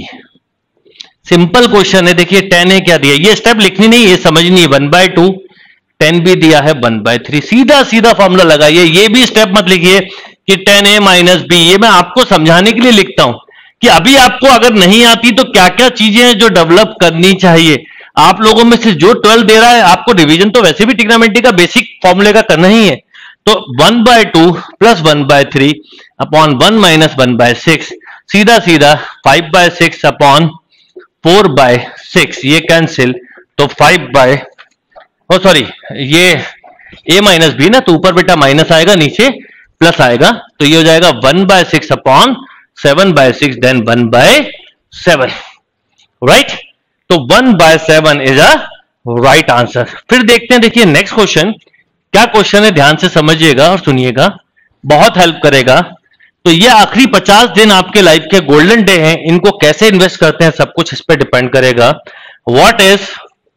Simple question है, देखिए टेन ए क्या दिया, ये स्टेप लिखनी नहीं, ये समझनी है, one by two, tan B दिया है वन बाय थ्री, सीधा सीधा फॉर्मूला लगाइए, ये भी स्टेप मत लिखिए कि टेन ए माइनस बी, ये मैं आपको समझाने के लिए लिखता हूं कि अभी आपको अगर नहीं आती तो क्या क्या चीजें हैं जो डेवलप करनी चाहिए। आप लोगों में से जो ट्वेल्व दे रहा है, आपको रिवीजन तो वैसे भी ट्रिग्नोमेट्री का बेसिक फॉर्मूले का करना ही है, तो one by two plus one by three upon one minus one by six, सीधा सीधा five by six upon four by six, ये कैंसिल, तो फाइव बाय ओ सॉरी ये a माइनस बी ना, तो ऊपर बेटा माइनस आएगा, नीचे प्लस आएगा, तो ये हो जाएगा one by six upon seven by six, then one by seven, right, तो one by seven is a right answer. फिर देखते हैं, देखिए नेक्स्ट क्वेश्चन क्या क्वेश्चन है, ध्यान से समझिएगा और सुनिएगा, बहुत हेल्प करेगा। तो ये आखिरी पचास दिन आपके लाइफ के गोल्डन डे हैं, इनको कैसे इन्वेस्ट करते हैं सब कुछ इस पर डिपेंड करेगा। What is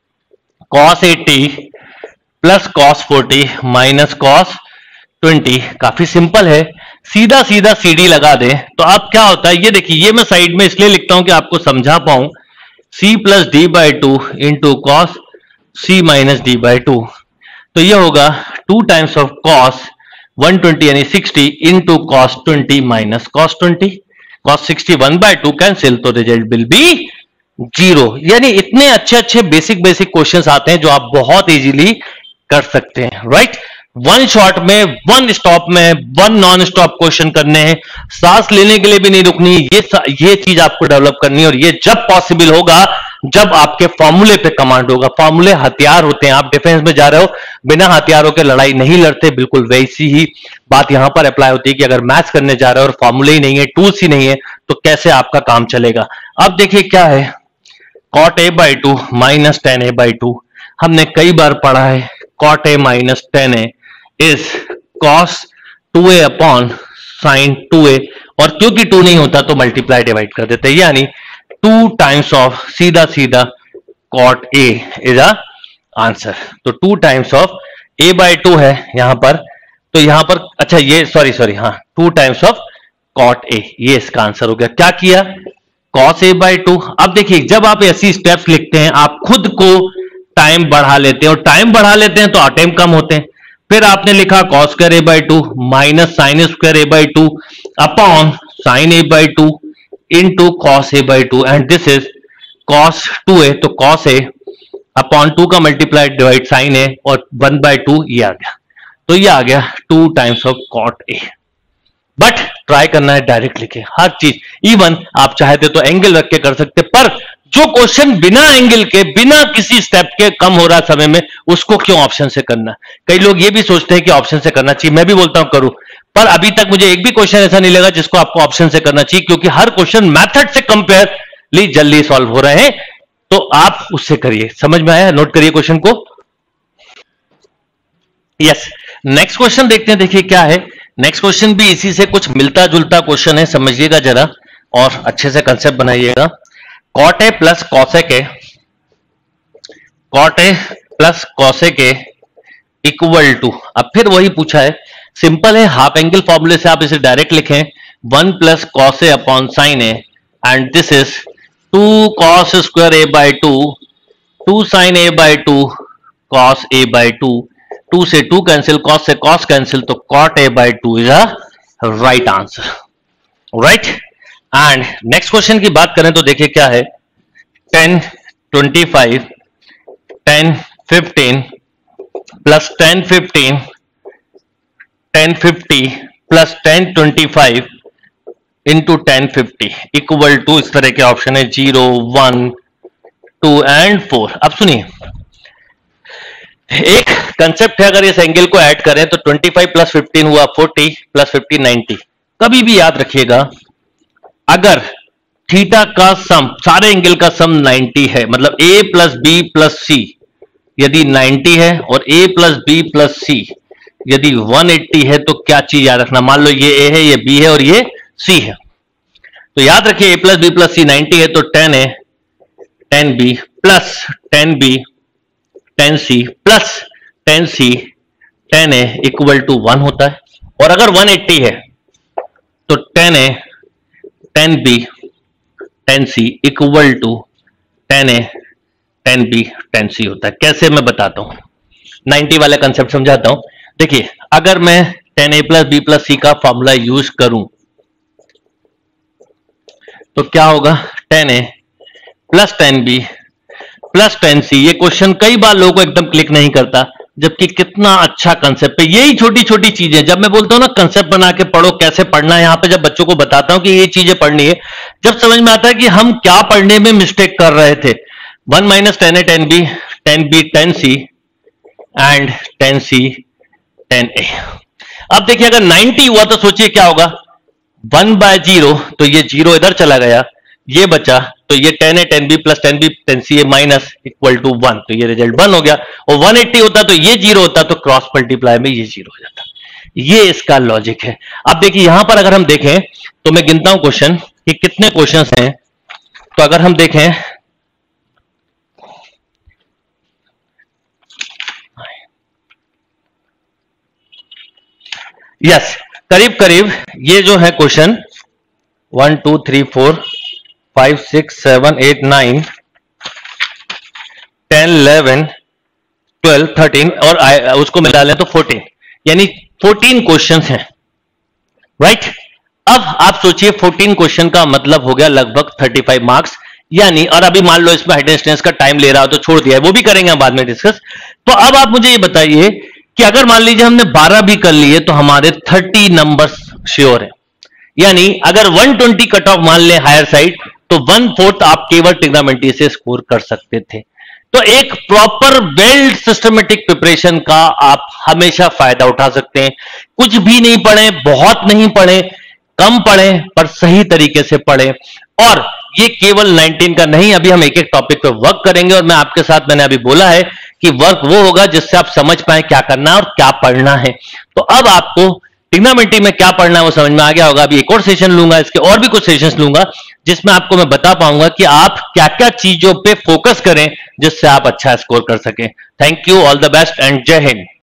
cos eighty plus cos forty minus cos twenty, काफी सिंपल है, सीधा सीधा सीडी लगा दे तो आप क्या होता है, ये देखिए, ये मैं साइड में इसलिए लिखता हूं कि आपको समझा पाऊं, C plus D by two into cos C minus D by two, तो ये होगा two times of cos one twenty यानी sixty into cos twenty minus cos twenty, cos sixty one by two cancel, तो result will be zero. यानी इतने अच्छे अच्छे basic basic questions आते हैं जो आप बहुत इजीली कर सकते हैं, राइट। वन शॉट में, वन स्टॉप में, वन नॉन स्टॉप क्वेश्चन करने हैं, सांस लेने के लिए भी नहीं रुकनी, ये ये चीज आपको डेवलप करनी है, और ये जब पॉसिबल होगा जब आपके फॉर्मूले पे कमांड होगा। फॉर्मूले हथियार होते हैं, आप डिफेंस में जा रहे हो, बिना हथियारों के लड़ाई नहीं लड़ते, बिल्कुल वैसी ही बात यहां पर अप्लाई होती है कि अगर मैथ्स करने जा रहे हो और फॉर्मूले ही नहीं है, टूल्स ही नहीं है, तो कैसे आपका काम चलेगा। अब देखिए क्या है, cot A by two minus tan A by two, हमने कई बार पढ़ा है, cot A minus tan A is cos two A upon sine two A, और क्योंकि टू नहीं होता तो मल्टीप्लाई डिवाइड कर देते हैं, यानी टू टाइम्स ऑफ सीधा सीधा cot A is a answer. तो two times of A by two है यहां पर, तो यहां पर अच्छा ये सॉरी सॉरी हाँ two times of cot A, ये इसका आंसर हो गया। क्या किया, कॉस ए बाई टू। अब देखिए जब आप ऐसी स्टेप्स लिखते हैं आप खुद को टाइम बढ़ा लेते हैं, और टाइम बढ़ा लेते हैं तो टाइम कम होते हैं। फिर आपने लिखा cos square A by two minus sine square A by two upon sine A by two into cos A by two, and this is cos two A, तो कॉस ए अपॉन टू का multiplied divide sine A, और one by two ये आ गया, तो ये आ गया two times of cot A. But try करना है डायरेक्ट लिखे हर चीज, इवन आप चाहते तो एंगल रख के कर सकते, पर जो क्वेश्चन बिना एंगल के, बिना किसी स्टेप के कम हो रहा समय में, उसको क्यों ऑप्शन से करना। कई लोग ये भी सोचते हैं कि ऑप्शन से करना चाहिए, मैं भी बोलता हूं करूं, पर अभी तक मुझे एक भी क्वेश्चन ऐसा नहीं लगा जिसको आपको ऑप्शन से करना चाहिए, क्योंकि हर क्वेश्चन मैथड से कंपेयरली जल्दी सॉल्व हो रहे हैं, तो आप उससे करिए। समझ में आया, नोट करिए क्वेश्चन को। यस, नेक्स्ट क्वेश्चन देखते हैं, देखिए क्या है। नेक्स्ट क्वेश्चन भी इसी से कुछ मिलता जुलता क्वेश्चन है, समझिएगा जरा और अच्छे से कंसेप्ट बनाइएगा। Cot A plus cosec A, cot A plus cosec A equal to, अब फिर वही पूछा है, सिंपल है, हाफ एंगल फॉर्मूले से आप इसे डायरेक्ट लिखें, one plus cos A upon sine A, and this is two cos square A by two, two sine A by two cos A by two, two से टू कैंसिल, कॉस से cos cancel, तो cot A by two is a right answer, right. And next question की बात करें तो देखिए क्या है, tan twenty five, tan fifteen plus tan fifteen, tan fifty plus tan twenty five into tan fifty equal to, इस तरह के ऑप्शन है zero, one, two and four. अब सुनिए, एक कंसेप्ट है, अगर इस एंगल को ऐड करें तो ट्वेंटी फाइव प्लस फिफ्टीन हुआ फोर्टी, प्लस फिफ्टीन नाइंटी। कभी भी याद रखिएगा, अगर थीटा का सम, सारे एंगल का सम नाइंटी है, मतलब A plus B plus C यदि नाइंटी है और A plus B plus C यदि वन एट्टी है, तो क्या चीज याद रखना, मान लो ये ए है, ये बी है और ये सी है, तो याद रखिए A plus B plus C ninety है तो tan A tan B plus tan B tan C plus tan C tan A equal to one होता है। और अगर वन एट्टी है तो tan A tan B tan C equal to tan A tan B tan C होता है। कैसे, मैं बताता हूं, नाइंटी वाला कंसेप्ट समझाता हूं। देखिए, अगर मैं tan A plus B plus C का फॉर्मूला यूज करूं तो क्या होगा, tan A plus tan B plus tan C. ये क्वेश्चन कई बार लोगों को एकदम क्लिक नहीं करता, जबकि कितना अच्छा कंसेप्ट है। यही छोटी छोटी चीजें, जब मैं बोलता हूं ना कंसेप्ट बना के पढ़ो, कैसे पढ़ना है, यहां पे जब बच्चों को बताता हूं कि ये चीजें पढ़नी है, जब समझ में आता है कि हम क्या पढ़ने में मिस्टेक कर रहे थे। One minus tan A tan B tan B tan C and tan C tan A. अब देखिए, अगर नाइंटी हुआ तो सोचिए क्या होगा, वन बाय जीरो, तो ये जीरो इधर चला गया, ये बचा, तो ये tan A tan B plus tan B tan C A minus equal to one, तो ये रिजल्ट वन हो गया। और वन एट्टी होता तो ये जीरो होता, तो क्रॉस मल्टीप्लाई में ये जीरो हो जाता। ये इसका लॉजिक है। अब देखिए, यहां पर अगर हम देखें तो मैं गिनता हूं क्वेश्चन कि कितने क्वेश्चंस हैं। तो अगर हम देखें, यस, करीब करीब ये जो है question one two three four five six seven eight nine ten eleven twelve thirteen और उसको मिला लें तो फोर्टीन, यानी फोर्टीन क्वेश्चंस हैं, राइट। अब आप सोचिए फोर्टीन क्वेश्चन का मतलब हो गया लगभग थर्टी फाइव मार्क्स, यानी, और अभी मान लो इसमें हाइड डिस्टेंस का टाइम ले रहा हो तो छोड़ दिया है, वो भी करेंगे बाद में डिस्कस। तो अब आप मुझे ये बताइए कि अगर मान लीजिए हमने बारह भी कर लिए तो हमारे थर्टी नंबर्स श्योर है, यानी अगर वन ट्वेंटी कट ऑफ मान ले हायर साइड तो वन फोर्थ आप केवल ट्रिग्नोमेट्री से स्कोर कर सकते थे। तो एक प्रॉपर वेल सिस्टमेटिक प्रिपरेशन का आप हमेशा फायदा उठा सकते हैं। कुछ भी नहीं पढ़े, बहुत नहीं पढ़े, कम पढ़े, पर सही तरीके से पढ़े। और ये केवल नाइनटीन का नहीं, अभी हम एक एक टॉपिक पे वर्क करेंगे और मैं आपके साथ, मैंने अभी बोला है कि वर्क वो होगा जिससे आप समझ पाए क्या करना है और क्या पढ़ना है। तो अब आपको ट्रिग्नोमेट्री में क्या पढ़ना है वो समझ में आ गया होगा। अभी एक और सेशन लूंगा, इसके और भी कुछ सेशंस लूंगा जिसमें आपको मैं बता पाऊंगा कि आप क्या क्या चीजों पे फोकस करें जिससे आप अच्छा स्कोर कर सकें। Thank you, all the best and Jai Hind.